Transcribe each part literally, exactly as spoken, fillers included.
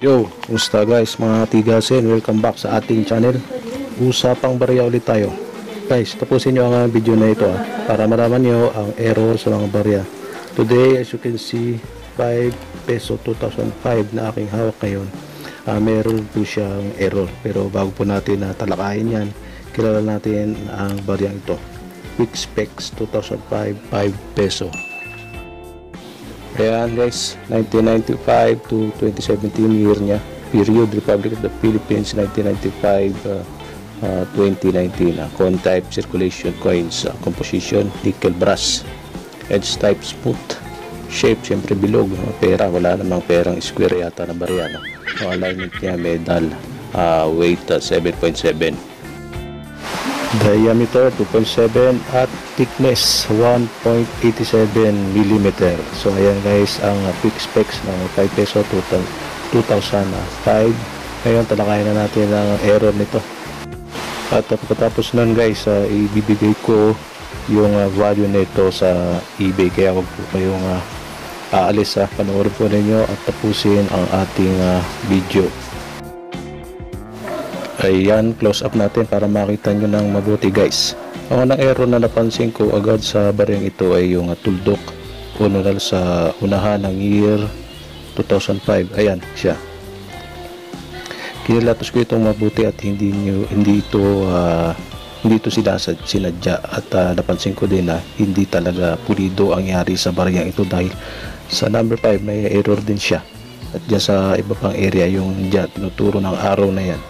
Yo, kumusta guys mga tigasin, welcome back sa ating channel. Usapang barya ulit tayo. Guys, tapusin nyo ang video na ito ah, para malaman nyo ang error sa mga barya. Today, as you can see, five peso two thousand five na aking hawak ngayon. uh, Meron po siyang error. Pero bago po natin na uh, talakayin yan, kilala natin ang baryang ito. Quick Specs two thousand five, five peso. Ayan guys, nineteen ninety-five to twenty seventeen year niya, period, Republic of the Philippines, nineteen ninety-five to uh, uh, twenty nineteen. uh, Coin type circulation coins, uh, composition nickel brass, edge type smooth, shape syempre bilog, uh, pera, wala namang perang square yata na barya, no? Ang alignment niya medal, uh, weight uh, seven point seven, diameter two point seven at thickness one point eight seven millimeter. So ayan guys ang uh, quick specs ng five peso two thousand five. Ngayon talakayan na natin ang error nito. At uh, pagkatapos nun guys, uh, ibibigay ko yung uh, value nito sa eBay, kaya huwag po kayong uh, aalis. uh, panoorin po ninyo at tapusin ang ating uh, video. Ayan, close up natin para makita nyo ng mabuti guys. Ang unang error na napansin ko agad sa baryang ito ay yung uh, tuldok o nunal sa unahan ng year two thousand five. Ayan siya. Kinilatos ko itong mabuti at hindi nyo, hindi ito uh, hindi ito sinasad, sinadya, at uh, napansin ko din na hindi talaga pulido ang yari sa baryang ito dahil sa number five may error din siya, at dyan sa iba pang area yung dyan tinuturo ng araw na yan.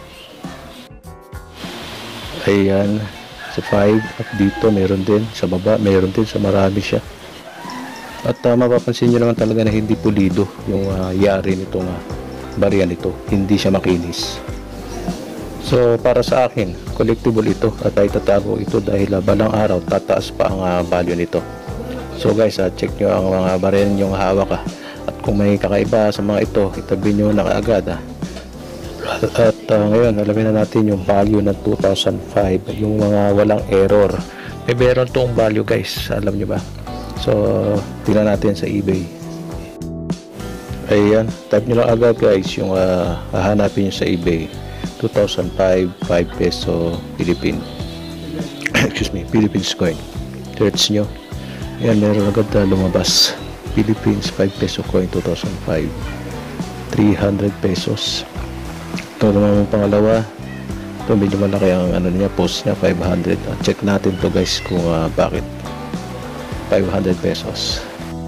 Ayan, sa five at dito meron din, sa baba meron din, sa marami siya. At uh, mapapansin nyo naman talaga na hindi pulido yung uh, yari nitong uh, barya nito, hindi siya makinis. So para sa akin, collectible ito at ay tatago ito dahil uh, balang araw tataas pa ang uh, value nito. So guys, uh, check nyo ang mga barya yung hawak uh, at kung may kakaiba sa mga ito, itabi nyo na kaagad uh. At uh, ngayon alamin na natin yung value ng two thousand five, yung mga walang error. May meron tong value guys, alam nyo ba? So tingnan natin sa eBay. Ayan, type nyo lang agad guys yung uh, hahanapin nyo sa eBay. Two thousand five, five peso Philippine excuse me, Philippines coin. Search nyo, ayan, meron agad na lumabas. Philippines five peso coin two thousand five, three hundred pesos. Ito naman yung pangalawa. Ito medyo malaki ang ano niya, post niya, five hundred. Uh, check natin to guys kung uh, bakit five hundred pesos.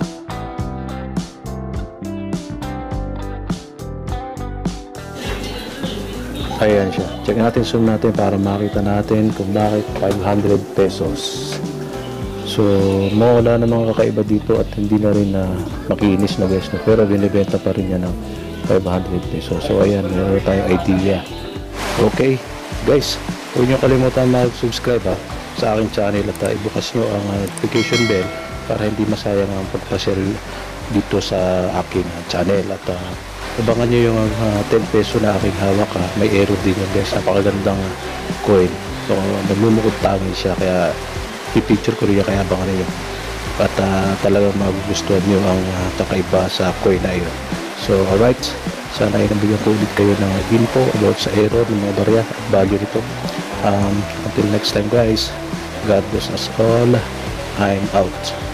Ayan siya. Check natin, zoom natin para makita natin kung bakit five hundred pesos. So mawala na mga kakaiba dito at hindi na rin na uh, makinis na guys, no? Pero binibenta pa rin niya ng five hundred pesos. So ayan, meron tayong idea. Okay guys, huwag nyo kalimutan mag-subscribe ha, sa aking channel, at uh, ibukas nyo ang uh, notification bell para hindi masayang ang pagpashare dito sa aking uh, channel. At uh, abangan nyo yung uh, ten peso na aking hawak ha. May error din yun guys, napakagandang uh, coin. So nagmumukod tangin siya, kaya i-picture ko rin, kaya abangan nyo at uh, talagang magugustuhan nyo ang uh, kakaiba sa coin na yun. So alright, sana ay nabigyan ko ulit kayo ng info about sa error ng mga barya at value nito. Um, until next time guys, God bless us all. I'm out.